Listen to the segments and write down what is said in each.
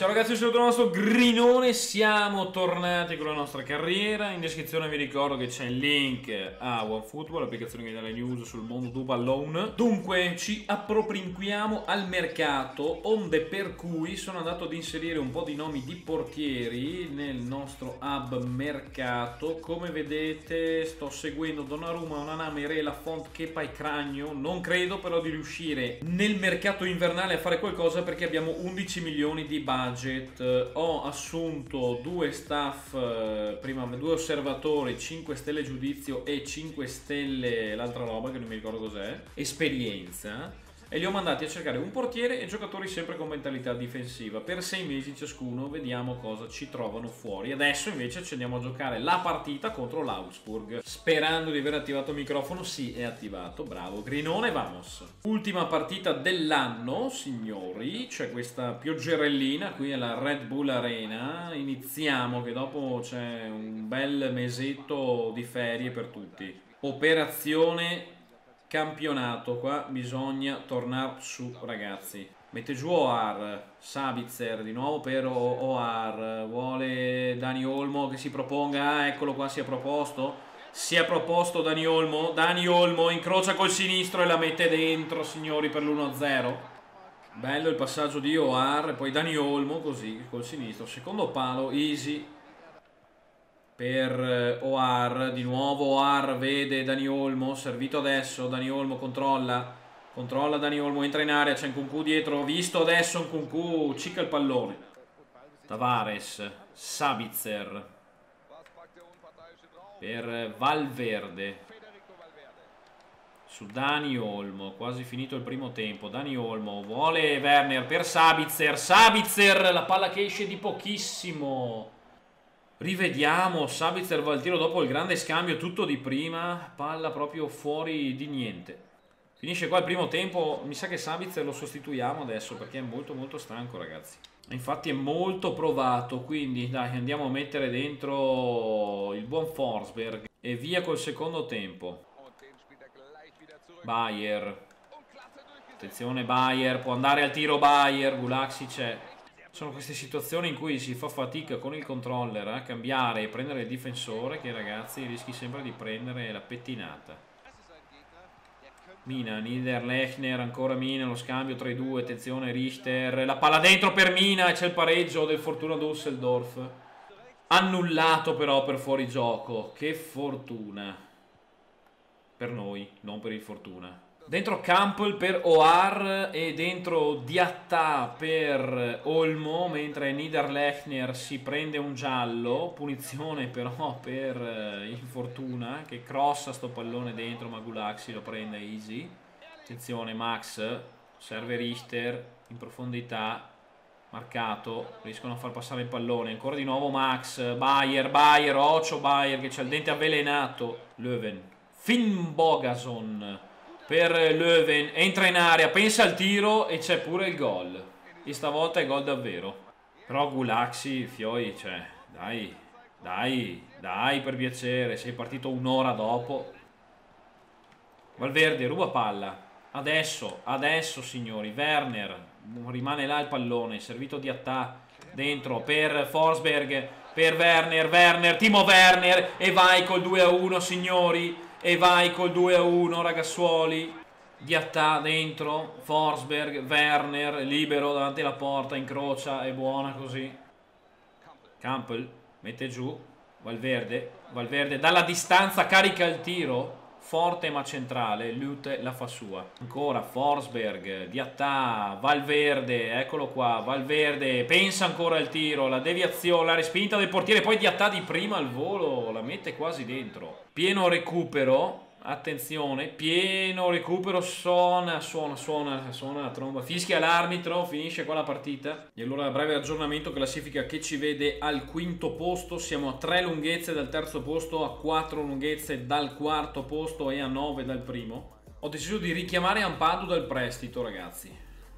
Ciao ragazzi, sono il nostro Grinone, siamo tornati con la nostra carriera. In descrizione vi ricordo che c'è il link a OneFootball, l'applicazione che dà le news sul mondo du pallone. Dunque ci appropinquiamo al mercato, onde per cui sono andato ad inserire un po' di nomi di portieri nel nostro hub mercato. Come vedete sto seguendo Donnarumma, Onana, Merela, Font, Kepa e Cragno. Non credo però di riuscire nel mercato invernale a fare qualcosa perché abbiamo 11 milioni di budget. Ho assunto due staff, prima due osservatori, 5 stelle giudizio e 5 stelle l'altra roba che non mi ricordo cos'è, esperienza, e li ho mandati a cercare un portiere e giocatori sempre con mentalità difensiva per 6 mesi ciascuno. Vediamo cosa ci trovano fuori. Adesso invece ci andiamo a giocare la partita contro l'Augsburg, sperando di aver attivato il microfono. Sì, è attivato, bravo Grinone, vamos. Ultima partita dell'anno, signori, c'è questa pioggerellina qui alla Red Bull Arena. Iniziamo che dopo c'è un bel mesetto di ferie per tutti. Operazione campionato, qua bisogna tornare su ragazzi. Mette giù Oar, Sabitzer di nuovo per Oar, vuole Dani Olmo che si proponga, eccolo qua, si è proposto Dani Olmo incrocia col sinistro e la mette dentro, signori, per l'1-0. Bello il passaggio di Oar e poi Dani Olmo così col sinistro, secondo palo, easy per Oar. Di nuovo Oar vede Dani Olmo, servito adesso, Dani Olmo controlla Dani Olmo, entra in area, c'è Nkunku dietro, visto adesso Nkunku, cicca il pallone. Tavares, Sabitzer per Valverde su Dani Olmo, quasi finito il primo tempo. Dani Olmo vuole Werner per Sabitzer, la palla che esce di pochissimo. Rivediamo, Sabitzer va al tiro dopo il grande scambio, tutto di prima, palla proprio fuori di niente. Finisce qua il primo tempo, mi sa che Sabitzer lo sostituiamo adesso perché è molto molto stanco ragazzi. Infatti è molto provato, quindi dai, andiamo a mettere dentro il buon Forsberg e via col secondo tempo. Bayer, attenzione Bayer, può andare al tiro Bayer, Gulaxi c'è. Sono queste situazioni in cui si fa fatica con il controller a cambiare e prendere il difensore che ragazzi rischi sempre di prendere la pettinata. Mina, Niederlechner, ancora Mina, lo scambio 3-2, attenzione Richter, la palla dentro per Mina e c'è il pareggio del Fortuna Düsseldorf. Annullato però per fuorigioco, che fortuna. Per noi, non per il Fortuna. Dentro Campbell per Oar e dentro Diatta per Olmo, mentre Niederlechner si prende un giallo, punizione però per il Fortuna che crossa sto pallone dentro, ma Gulaxi lo prende easy. Attenzione Max, serve Richter in profondità, marcato, riescono a far passare il pallone, ancora di nuovo Max, Bayer, Ocho Bayer che c'ha il dente avvelenato, Löwen, Finn Bogason per Löwen, entra in area, pensa al tiro e c'è pure il gol. E stavolta è gol davvero. Però Gulaxi, Fioi, cioè, dai per piacere, sei partito un'ora dopo. Valverde ruba palla. Adesso signori, Werner, rimane là il pallone, servito di attacco, dentro per Forsberg, per Werner, Timo Werner e vai col 2-1 signori. E vai col 2-1 ragazzuoli. Diatta dentro, Forsberg, Werner, libero davanti alla porta, incrocia, è buona così. Campbell mette giù, Valverde dalla distanza carica il tiro, forte ma centrale, Lute la fa sua. Ancora Forsberg, Diatta, Valverde, eccolo qua, Valverde, pensa ancora al tiro, la deviazione, la respinta del portiere, poi Diatta di prima al volo, la mette quasi dentro. Pieno recupero, attenzione, pieno recupero, suona la tromba, fischia l'arbitro, finisce qua la partita. E allora breve aggiornamento, classifica che ci vede al quinto posto, siamo a 3 lunghezze dal terzo posto, a 4 lunghezze dal quarto posto e a 9 dal primo. Ho deciso di richiamare Ampadu dal prestito ragazzi.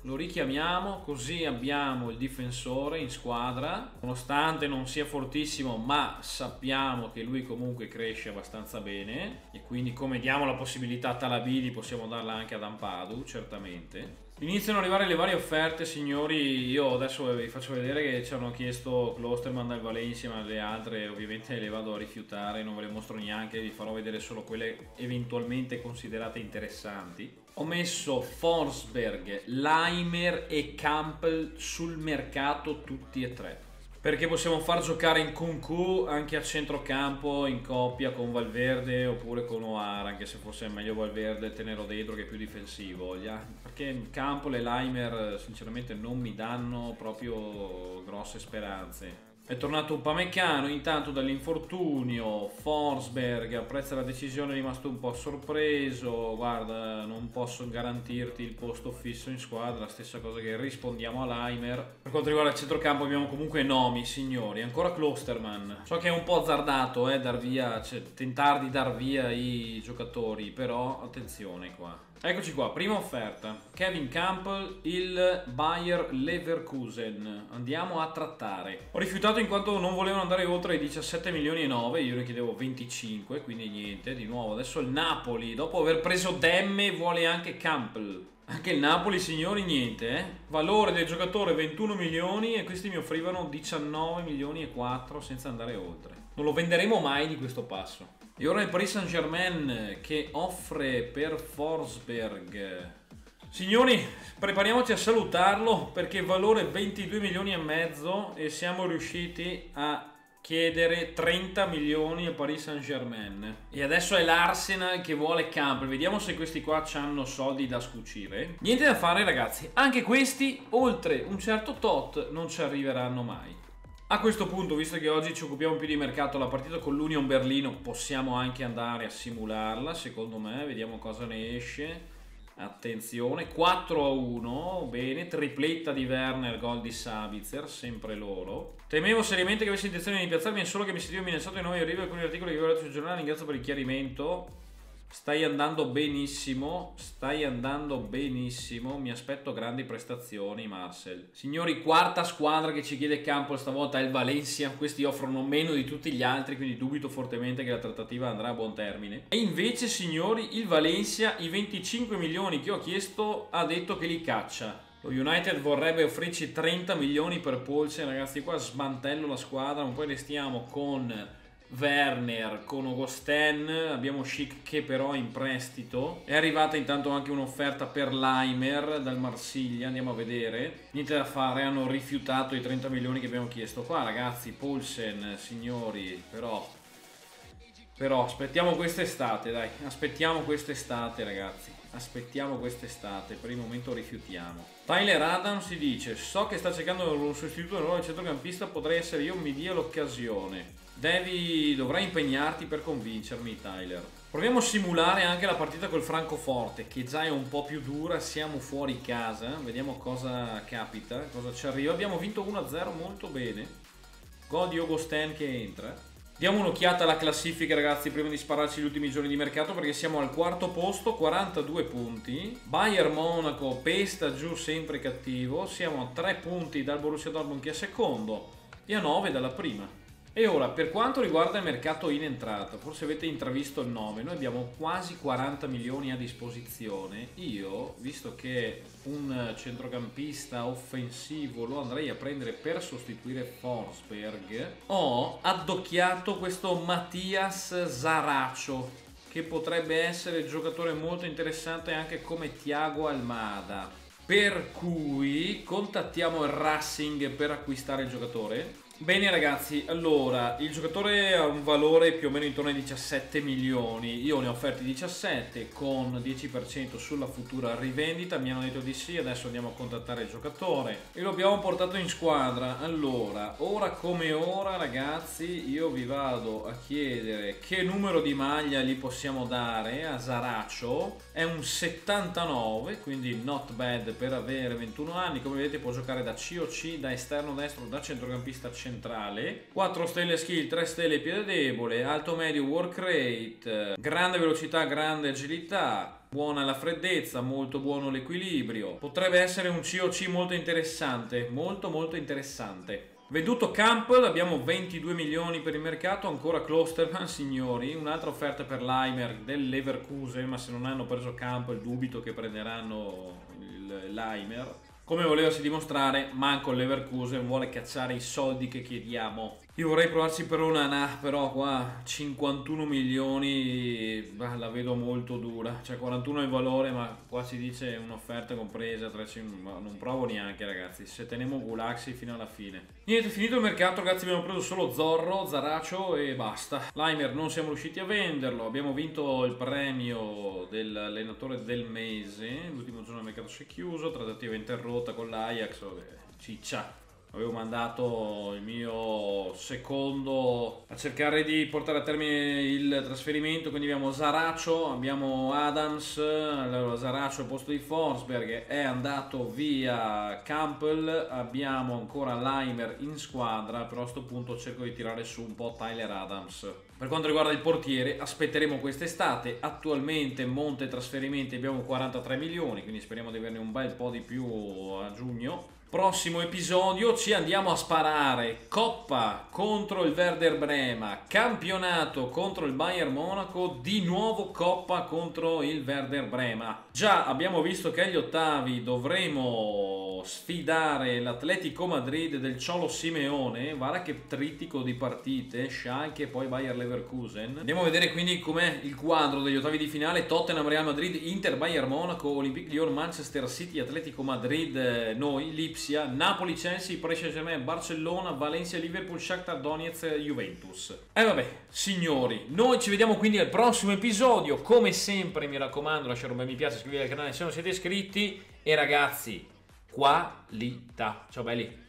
lo richiamiamo, così abbiamo il difensore in squadra, nonostante non sia fortissimo, ma sappiamo che lui comunque cresce abbastanza bene e quindi come diamo la possibilità a Talabidi possiamo darla anche ad Ampadu, certamente. Iniziano ad arrivare le varie offerte, signori. Io adesso vi faccio vedere che ci hanno chiesto Klosterman dal Valencia, ma le altre ovviamente le vado a rifiutare, non ve le mostro neanche, vi farò vedere solo quelle eventualmente considerate interessanti. Ho messo Forsberg, Laimer e Campbell sul mercato tutti e tre, perché possiamo far giocare in Nkunku anche a centrocampo in coppia con Valverde oppure con Oara, anche se forse è meglio Valverde tenerlo dentro che è più difensivo, perché Campbell e Laimer sinceramente non mi danno proprio grosse speranze. È tornato Upamecano intanto dall'infortunio. Forsberg apprezza la decisione, è rimasto un po' sorpreso. Guarda, non posso garantirti il posto fisso in squadra, la stessa cosa che rispondiamo a Laimer. Per quanto riguarda il centrocampo abbiamo comunque nomi, signori. Ancora Klosterman. So che è un po' azzardato dar via, cioè, tentare di dar via i giocatori, però attenzione qua. Eccoci qua, prima offerta. Kevin Campbell, il Bayer Leverkusen. Andiamo a trattare. Ho rifiutato in quanto non volevano andare oltre i 17 milioni e 9, io ne chiedevo 25, quindi niente. Di nuovo, adesso il Napoli, dopo aver preso Demme, vuole anche Campbell. Anche il Napoli, signori, niente, Valore del giocatore 21 milioni e questi mi offrivano 19 milioni e 4 senza andare oltre. Non lo venderemo mai di questo passo. E ora il Paris Saint-Germain che offre per Forsberg. Signori, prepariamoci a salutarlo perché valore 22 milioni e mezzo e siamo riusciti a chiedere 30 milioni al Paris Saint-Germain. E adesso è l'Arsenal che vuole Campbell. Vediamo se questi qua hanno soldi da scucire. Niente da fare, ragazzi. Anche questi, oltre un certo tot, non ci arriveranno mai. A questo punto, visto che oggi ci occupiamo più di mercato, la partita con l'Union Berlino possiamo anche andare a simularla, secondo me. Vediamo cosa ne esce. Attenzione, 4-1, bene, tripletta di Werner, gol di Sabitzer, sempre loro. Temevo seriamente che avessi intenzione di piazzarmi, è solo che mi sentivo minacciato di nuovi arrivi alcuni articoli che avevo letto sul giornale. Ringrazio per il chiarimento. Stai andando benissimo, mi aspetto grandi prestazioni, Marcel. Signori, quarta squadra che ci chiede campo, stavolta è il Valencia, questi offrono meno di tutti gli altri, quindi dubito fortemente che la trattativa andrà a buon termine. E invece, signori, il Valencia, i 25 milioni che ho chiesto, ha detto che li caccia. Lo United vorrebbe offrirci 30 milioni per Poulsen, ragazzi, qua smantello la squadra, ma poi restiamo con Werner, con Ogosten, abbiamo Schick che però è in prestito. È arrivata intanto anche un'offerta per Laimer dal Marsiglia, andiamo a vedere. Niente da fare, hanno rifiutato i 30 milioni che abbiamo chiesto. Qua ragazzi, Poulsen, signori, però aspettiamo quest'estate, dai, aspettiamo quest'estate ragazzi. Aspettiamo quest'estate, per il momento rifiutiamo. Tyler Adams si dice: so che sta cercando un sostituto del ruolo di centrocampista, potrei essere io, mi dia l'occasione. Dovrai impegnarti per convincermi, Tyler. Proviamo a simulare anche la partita col Francoforte, che già è un po' più dura, siamo fuori casa, vediamo cosa capita, cosa ci arriva. Abbiamo vinto 1-0 molto bene. Gol di Ogosten che entra. Diamo un'occhiata alla classifica, ragazzi, prima di spararci gli ultimi giorni di mercato, perché siamo al quarto posto, 42 punti. Bayern Monaco pesta giù sempre cattivo. Siamo a 3 punti dal Borussia Dortmund che è secondo e a 9 dalla prima. E ora, per quanto riguarda il mercato in entrata, forse avete intravisto il nome, noi abbiamo quasi 40 milioni a disposizione. Io, visto che un centrocampista offensivo lo andrei a prendere per sostituire Forsberg, ho addocchiato questo Mattias Zaraccio, che potrebbe essere un giocatore molto interessante anche come Thiago Almada. Per cui contattiamo il Racing per acquistare il giocatore. Bene ragazzi, allora il giocatore ha un valore più o meno intorno ai 17 milioni. Io ne ho offerti 17 con 10% sulla futura rivendita. Mi hanno detto di sì, adesso andiamo a contattare il giocatore e lo abbiamo portato in squadra. Allora, ora come ora ragazzi, io vi vado a chiedere che numero di maglia gli possiamo dare a Zaraccio. È un 79, quindi not bad per avere 21 anni. Come vedete può giocare da COC, da esterno destro, da centrocampista centrale. 4 stelle skill, 3 stelle piede debole, alto medio work rate, grande velocità, grande agilità, Buona la freddezza, molto buono l'equilibrio. Potrebbe essere un COC molto interessante, molto interessante. Venduto Campbell, abbiamo 22 milioni per il mercato, ancora Klosterman, signori. Un'altra offerta per Leimer del Leverkusen, ma se non hanno preso Campbell dubito che prenderanno il Leimer. Come volevasi dimostrare, manco il Leverkusen vuole cacciare i soldi che chiediamo. Io vorrei provarci per Onana, però qua 51 milioni la vedo molto dura. Cioè 41 è il valore, ma qua si dice un'offerta compresa, ma non provo neanche, ragazzi. Se teniamo Gulaxi fino alla fine. Niente, finito il mercato, ragazzi, abbiamo preso solo Zorro, Zaracho e basta. Leimer non siamo riusciti a venderlo, abbiamo vinto il premio dell'allenatore del mese. L'ultimo giorno del mercato si è chiuso, trattativa interrotta con l'Ajax, ciccia. Avevo mandato il mio secondo a cercare di portare a termine il trasferimento, quindi abbiamo Zaracho, abbiamo Adams. Allora Zaracho al posto di Forsberg è andato via Campbell, abbiamo ancora Leimer in squadra, però a questo punto cerco di tirare su un po' Tyler Adams. Per quanto riguarda il portiere aspetteremo quest'estate, attualmente monte trasferimenti abbiamo 43 milioni, quindi speriamo di averne un bel po' di più a giugno. Prossimo episodio ci andiamo a sparare Coppa contro il Werder Brema, campionato contro il Bayern Monaco, di nuovo Coppa contro il Werder Brema. Già abbiamo visto che agli ottavi dovremo sfidare l'Atletico Madrid del Cholo Simeone, guarda che trittico di partite, Schalke e poi Bayer Leverkusen. Andiamo a vedere quindi com'è il quadro degli ottavi di finale: Tottenham, Real Madrid, Inter, Bayern Monaco, Olympique Lyon, Manchester City, Atletico Madrid, noi, Lipsia, Napoli, Chelsea, Paris Saint-Germain, Barcellona, Valencia, Liverpool, Shakhtar Donetsk, Juventus. E vabbè, signori, noi ci vediamo quindi al prossimo episodio. Come sempre mi raccomando, lasciate un bel mi piace, iscrivetevi al canale se non siete iscritti e ragazzi, qualità. Ciao belli.